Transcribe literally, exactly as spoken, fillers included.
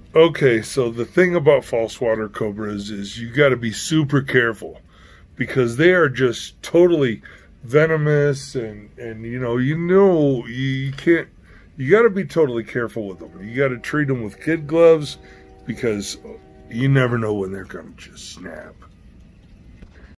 Okay, so the thing about false water cobras is you got to be super careful because they are just totally venomous, and and you know you know you can't you got to be totally careful with them. You got to treat them with kid gloves because you never know when they're going to just snap.